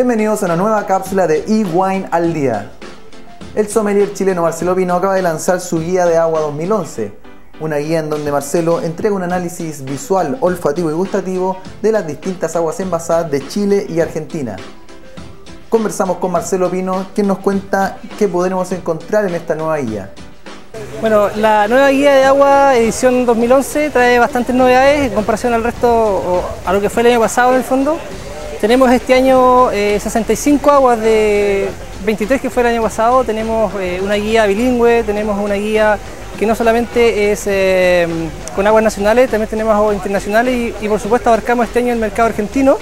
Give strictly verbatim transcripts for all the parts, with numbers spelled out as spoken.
Bienvenidos a una nueva cápsula de eWine al día. El sommelier chileno Marcelo Pino acaba de lanzar su guía de agua dos mil once, una guía en donde Marcelo entrega un análisis visual, olfativo y gustativo de las distintas aguas envasadas de Chile y Argentina. Conversamos con Marcelo Pino, quien nos cuenta qué podremos encontrar en esta nueva guía. Bueno, la nueva guía de agua edición dos mil once trae bastantes novedades en comparación al resto, o a lo que fue el año pasado en el fondo. Tenemos este año eh, sesenta y cinco aguas de veintitrés que fue el año pasado. Tenemos eh, una guía bilingüe, tenemos una guía que no solamente es eh, con aguas nacionales, también tenemos aguas internacionales y, y por supuesto abarcamos este año el mercado argentino.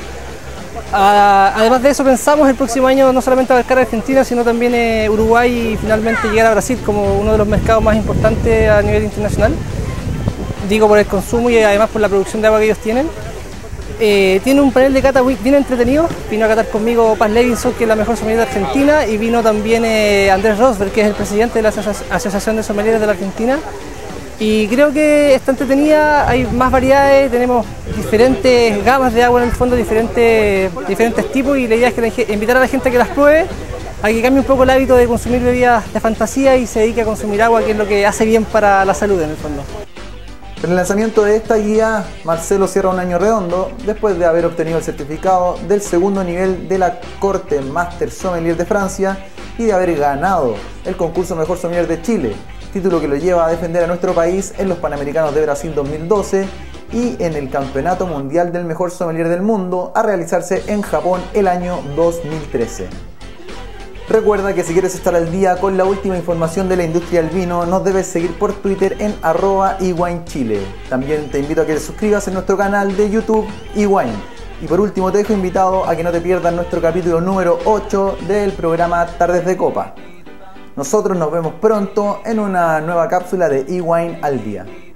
Ah, además de eso pensamos el próximo año no solamente abarcar Argentina, sino también eh, Uruguay y finalmente llegar a Brasil como uno de los mercados más importantes a nivel internacional. Digo por el consumo y además por la producción de agua que ellos tienen. Eh, tiene un panel de cata bien entretenido. Vino a catar conmigo Paz Levinson, que es la mejor sommelier de Argentina, y vino también eh, Andrés Rosberg, que es el presidente de la Asociación de Sommeliers de la Argentina. Y creo que está entretenida, hay más variedades, tenemos diferentes gamas de agua en el fondo, diferentes, diferentes tipos, y la idea es que la, invitar a la gente a que las pruebe, a que cambie un poco el hábito de consumir bebidas de fantasía y se dedique a consumir agua, que es lo que hace bien para la salud en el fondo. Con el lanzamiento de esta guía, Marcelo cierra un año redondo después de haber obtenido el certificado del segundo nivel de la Corte Master Sommelier de Francia y de haber ganado el concurso Mejor Sommelier de Chile, título que lo lleva a defender a nuestro país en los Panamericanos de Brasil dos mil doce y en el Campeonato Mundial del Mejor Sommelier del Mundo a realizarse en Japón el año dos mil trece. Recuerda que si quieres estar al día con la última información de la industria del vino, nos debes seguir por Twitter en arroba eWineChile. También te invito a que te suscribas en nuestro canal de YouTube eWine. Y por último te dejo invitado a que no te pierdas nuestro capítulo número ocho del programa Tardes de Copa. Nosotros nos vemos pronto en una nueva cápsula de eWine al día.